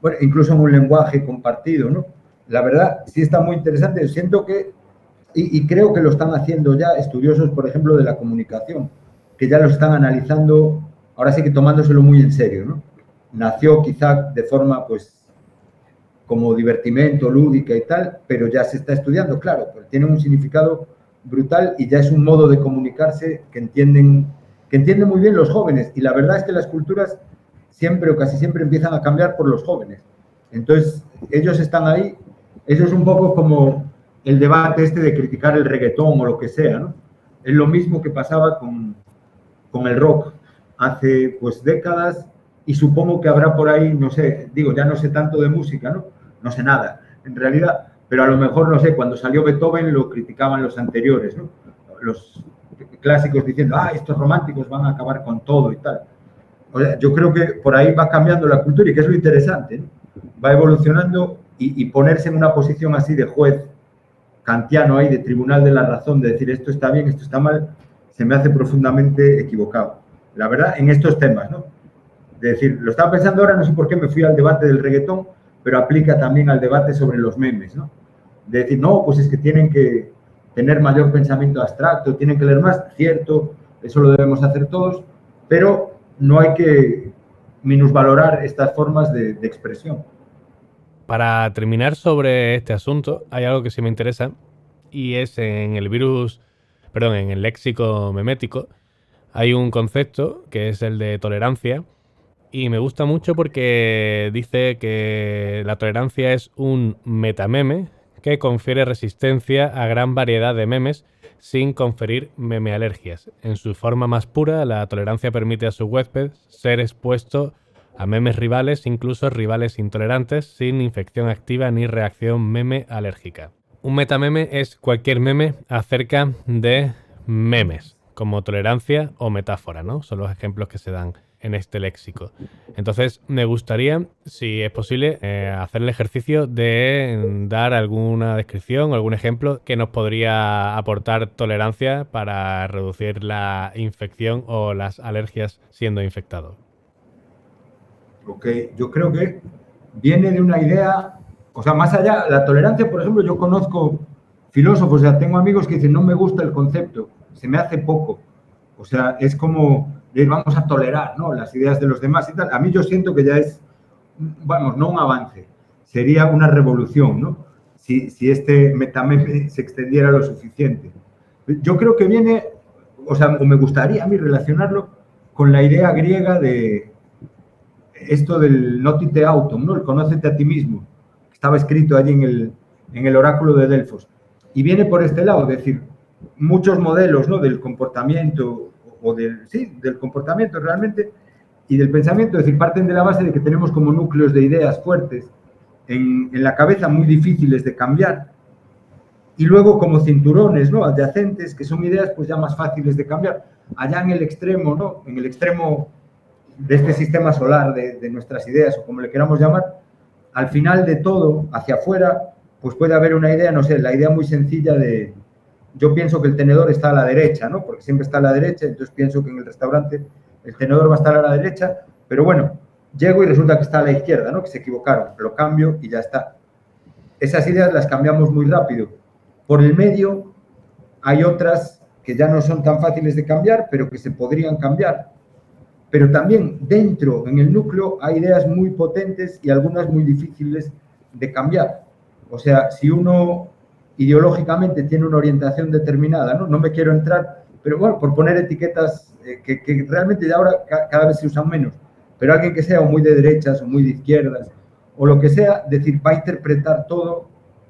[SPEAKER 3] bueno, incluso en un lenguaje compartido, ¿no? La verdad, sí está muy interesante. Siento que, y creo que lo están haciendo ya estudiosos, por ejemplo, de la comunicación, que ya lo están analizando, ahora sí que tomándoselo muy en serio, ¿no? Nació quizá de forma, pues, como divertimento, lúdica y tal, pero ya se está estudiando, claro, pues tiene un significado brutal y ya es un modo de comunicarse que entienden muy bien los jóvenes. Y la verdad es que las culturas siempre o casi siempre empiezan a cambiar por los jóvenes. Entonces, ellos están ahí. Eso es un poco como el debate este de criticar el reggaetón o lo que sea, ¿no? Es lo mismo que pasaba con el rock hace, pues, décadas, y supongo que habrá por ahí, no sé, digo, ya no sé tanto de música, ¿no? No sé nada, en realidad, pero a lo mejor, no sé, cuando salió Beethoven lo criticaban los anteriores, ¿no? Los clásicos diciendo, estos románticos van a acabar con todo y tal. O sea, yo creo que por ahí va cambiando la cultura y que es lo interesante, ¿no? Va evolucionando y ponerse en una posición así de juez kantiano ahí, de tribunal de la razón, de decir esto está bien, esto está mal, se me hace profundamente equivocado. La verdad, en estos temas, ¿no? De decir, lo estaba pensando ahora, no sé por qué me fui al debate del reggaetón, pero aplica también al debate sobre los memes, ¿no? De decir, no, pues es que tienen que tener mayor pensamiento abstracto, tienen que leer más, cierto, eso lo debemos hacer todos, pero no hay que minusvalorar estas formas de expresión.
[SPEAKER 1] Para terminar sobre este asunto, hay algo que sí me interesa y es en el léxico memético, hay un concepto que es el de tolerancia y me gusta mucho porque dice que la tolerancia es un metameme que confiere resistencia a gran variedad de memes sin conferir memealergias. En su forma más pura, la tolerancia permite a su huésped ser expuesto a memes rivales, incluso rivales intolerantes, sin infección activa ni reacción meme alérgica. Un metameme es cualquier meme acerca de memes, como tolerancia o metáfora, ¿no? Son los ejemplos que se dan en este léxico. Entonces, me gustaría, si es posible, hacer el ejercicio de dar alguna descripción o algún ejemplo que nos podría aportar tolerancia para reducir la infección o las alergias siendo infectado.
[SPEAKER 3] Ok, yo creo que viene de una idea, o sea, más allá, la tolerancia, por ejemplo, yo conozco filósofos, o sea, tengo amigos que dicen, no me gusta el concepto, se me hace poco. O sea, es como de vamos a tolerar, ¿no?, las ideas de los demás y tal. A mí yo siento que ya es, vamos, no un avance, sería una revolución, ¿no? Si este metameme se extendiera lo suficiente. Yo creo que viene, o sea, o me gustaría a mí relacionarlo con la idea griega de esto del notite autem, ¿no?, el conócete a ti mismo, que estaba escrito allí en el oráculo de Delfos. Y viene por este lado, es decir, muchos modelos, ¿no?, del comportamiento, o del comportamiento realmente, y del pensamiento, es decir, parten de la base de que tenemos como núcleos de ideas fuertes en la cabeza muy difíciles de cambiar, y luego como cinturones, ¿no?, adyacentes, que son ideas pues ya más fáciles de cambiar. Allá en el extremo, ¿no?, en el extremo de este sistema solar, de nuestras ideas, o como le queramos llamar, al final de todo, hacia afuera, pues puede haber una idea, no sé, la idea muy sencilla de, yo pienso que el tenedor está a la derecha, ¿no?, porque siempre está a la derecha, entonces pienso que en el restaurante el tenedor va a estar a la derecha, pero bueno, llego y resulta que está a la izquierda, ¿no?, que se equivocaron, lo cambio y ya está. Esas ideas las cambiamos muy rápido. Por el medio hay otras que ya no son tan fáciles de cambiar, pero que se podrían cambiar. Pero también dentro, en el núcleo, hay ideas muy potentes y algunas muy difíciles de cambiar. O sea, si uno ideológicamente tiene una orientación determinada, ¿no? No me quiero entrar, pero bueno, por poner etiquetas que realmente ya ahora cada vez se usan menos, pero alguien que sea o muy de derechas o muy de izquierdas, o lo que sea, decir, va a interpretar todo,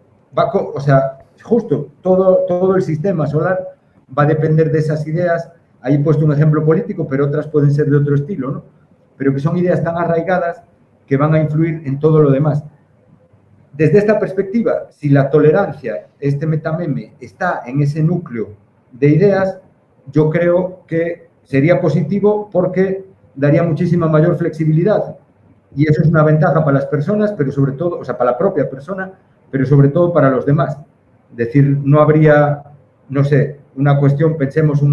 [SPEAKER 3] o sea, justo todo el sistema solar va a depender de esas ideas. Ahí he puesto un ejemplo político, pero otras pueden ser de otro estilo, ¿no? Pero que son ideas tan arraigadas que van a influir en todo lo demás. Desde esta perspectiva, si la tolerancia, este metameme, está en ese núcleo de ideas, yo creo que sería positivo porque daría muchísima mayor flexibilidad. Y eso es una ventaja para las personas, pero sobre todo, o sea, para la propia persona, pero sobre todo para los demás. Es decir, no habría, no sé, una cuestión, pensemos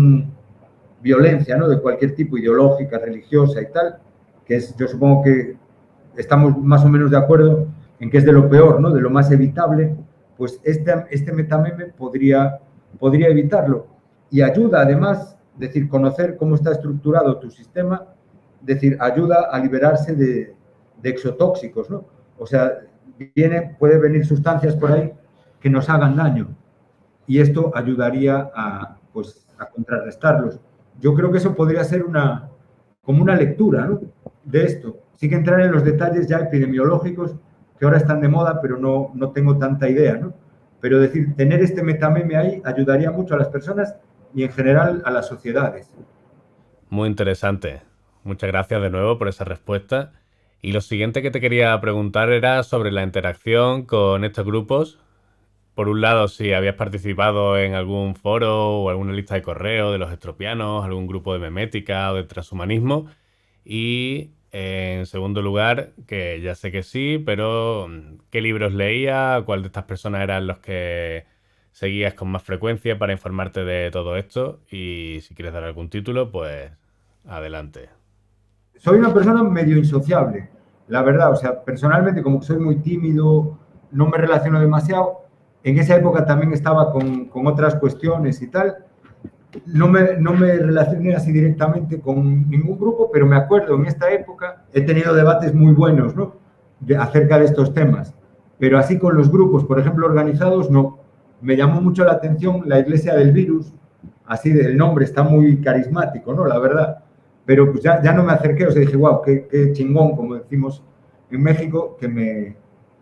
[SPEAKER 3] violencia, ¿no?, de cualquier tipo, ideológica, religiosa y tal, que es, yo supongo que estamos más o menos de acuerdo en que es de lo peor, ¿no? De lo más evitable, pues este metameme podría evitarlo. Y ayuda además, es decir, conocer cómo está estructurado tu sistema, es decir, ayuda a liberarse de exotóxicos, ¿no? O sea, puede venir sustancias por ahí que nos hagan daño y esto ayudaría a contrarrestarlos. Yo creo que eso podría ser como una lectura, ¿no? De esto. Sí que entrar en los detalles ya epidemiológicos que ahora están de moda, pero no tengo tanta idea, ¿no? Pero decir, tener este metameme ahí ayudaría mucho a las personas y en general a las sociedades.
[SPEAKER 1] Muy interesante. Muchas gracias de nuevo por esa respuesta. Y lo siguiente que te quería preguntar era sobre la interacción con estos grupos. Por un lado, si habías participado en algún foro o alguna lista de correo de los estropianos, algún grupo de memética o de transhumanismo. Y en segundo lugar, que ya sé que sí, pero ¿qué libros leías? ¿Cuál de estas personas eran los que seguías con más frecuencia para informarte de todo esto? Y si quieres dar algún título, pues adelante.
[SPEAKER 3] Soy una persona medio insociable, la verdad. O sea, personalmente, como que soy muy tímido, no me relaciono demasiado. En esa época también estaba con otras cuestiones y tal. No me relacioné así directamente con ningún grupo, pero me acuerdo, en esta época he tenido debates muy buenos, ¿no? Acerca de estos temas. Pero así con los grupos, por ejemplo, organizados, no. Me llamó mucho la atención la Iglesia del Virus, así el nombre está muy carismático, ¿no? La verdad. Pero pues ya no me acerqué, o sea, dije, wow, qué chingón, como decimos en México, que me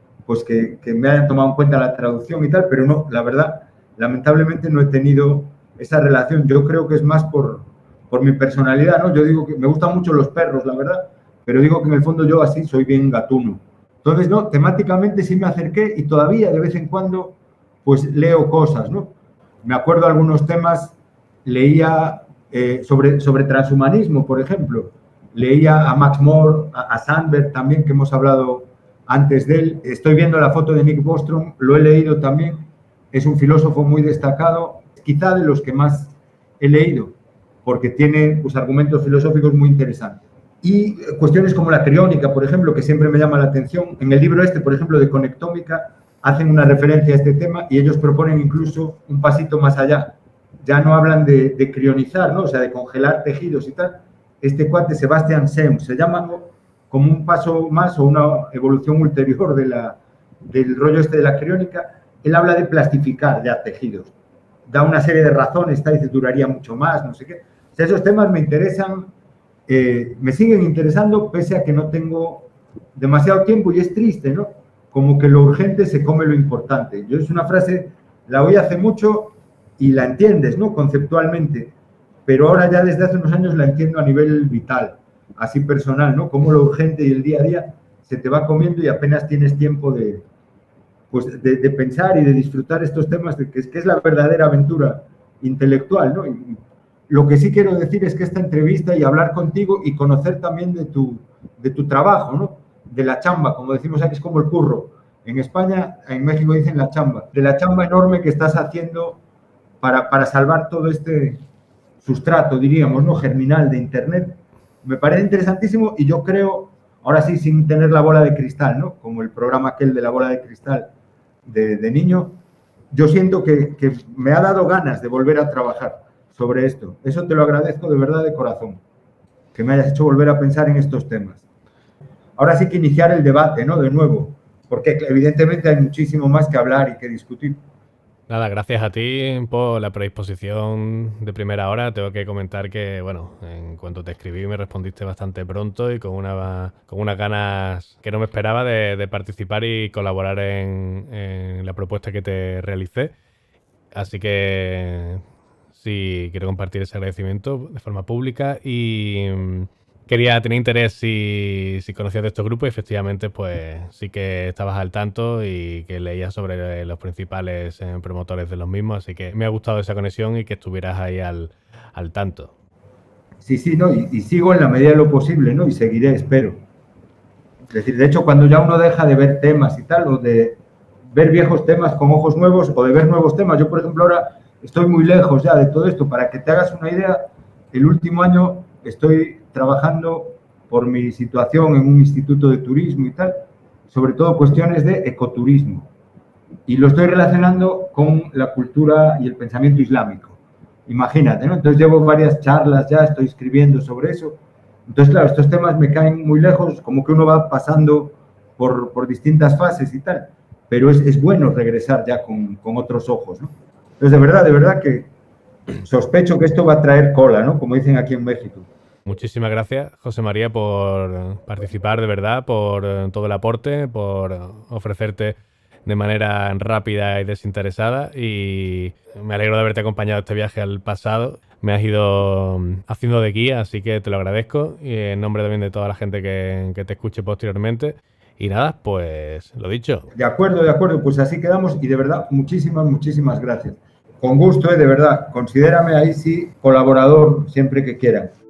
[SPEAKER 3] hayan tomado en cuenta la traducción y tal, pero no, la verdad, lamentablemente no he tenido esa relación. Yo creo que es más por mi personalidad, ¿no? Yo digo que me gustan mucho los perros, la verdad, pero digo que en el fondo yo así soy bien gatuno. Entonces, no, temáticamente sí me acerqué y todavía de vez en cuando pues leo cosas, ¿no? Me acuerdo de algunos temas, leía sobre transhumanismo, por ejemplo. Leía a Max More, a Sandberg también, que hemos hablado antes de él. Estoy viendo la foto de Nick Bostrom, lo he leído también. Es un filósofo muy destacado, quizá de los que más he leído, porque tiene pues, argumentos filosóficos muy interesantes. Y cuestiones como la criónica, por ejemplo, que siempre me llama la atención. En el libro por ejemplo, de Conectómica, hacen una referencia a este tema y ellos proponen incluso un pasito más allá. Ya no hablan de crionizar, ¿no? O sea, de congelar tejidos y tal. Este cuate, Sebastian Seum, se llama como un paso más o una evolución ulterior del rollo de la criónica. Él habla de plastificar ya tejidos. Da una serie de razones, dice, duraría mucho más, no sé qué. O sea, esos temas me interesan, me siguen interesando pese a que no tengo demasiado tiempo y es triste, ¿no? Como que lo urgente se come lo importante. Yo es una frase, la oí hace mucho y la entiendes, ¿no? Conceptualmente, pero ahora ya desde hace unos años la entiendo a nivel vital, así personal, ¿no? Como lo urgente y el día a día se te va comiendo y apenas tienes tiempo de pensar y de disfrutar estos temas, que es la verdadera aventura intelectual, ¿no? Y lo que sí quiero decir es que esta entrevista y hablar contigo y conocer también de tu trabajo, ¿no? De la chamba, como decimos aquí, es como el curro. En España, en México dicen la chamba. De la chamba enorme que estás haciendo para salvar todo este sustrato, diríamos, ¿no? Germinal de Internet. Me parece interesantísimo y yo creo, ahora sí, sin tener la bola de cristal, ¿no? Como el programa aquel de la bola de cristal de niño, yo siento que me ha dado ganas de volver a trabajar sobre esto. Eso te lo agradezco de verdad, de corazón, que me hayas hecho volver a pensar en estos temas. Ahora sí que iniciar el debate, ¿no? De nuevo, porque evidentemente hay muchísimo más que hablar y que discutir.
[SPEAKER 1] Nada, gracias a ti por la predisposición de primera hora. Tengo que comentar que, bueno, en cuanto te escribí me respondiste bastante pronto y con unas ganas que no me esperaba de participar y colaborar en la propuesta que te realicé. Así que sí, quiero compartir ese agradecimiento de forma pública y tenía interés si conocías de estos grupos y efectivamente pues sí que estabas al tanto y que leías sobre los principales promotores de los mismos, así que me ha gustado esa conexión y que estuvieras ahí al tanto.
[SPEAKER 3] Sí, ¿no? Y sigo en la medida de lo posible, ¿no? Y seguiré, espero. Es decir, de hecho, cuando ya uno deja de ver temas y tal, o de ver viejos temas con ojos nuevos, o de ver nuevos temas, yo por ejemplo ahora estoy muy lejos ya de todo esto. Para que te hagas una idea, el último año estoy trabajando por mi situación en un instituto de turismo y tal, sobre todo cuestiones de ecoturismo. Y lo estoy relacionando con la cultura y el pensamiento islámico. Imagínate, ¿no? Entonces llevo varias charlas ya, estoy escribiendo sobre eso. Entonces, claro, estos temas me caen muy lejos, como que uno va pasando por distintas fases y tal. Pero es bueno regresar ya con otros ojos, ¿no? Entonces, de verdad que sospecho que esto va a traer cola, ¿no? Como dicen aquí en México.
[SPEAKER 1] Muchísimas gracias, José María, por participar, de verdad, por todo el aporte, por ofrecerte de manera rápida y desinteresada, y me alegro de haberte acompañado este viaje al pasado. Me has ido haciendo de guía, así que te lo agradezco, y en nombre también de toda la gente que te escuche posteriormente. Y nada, pues lo dicho.
[SPEAKER 3] De acuerdo, pues así quedamos, y de verdad, muchísimas gracias. Con gusto, de verdad, considérame ahí sí colaborador siempre que quieran.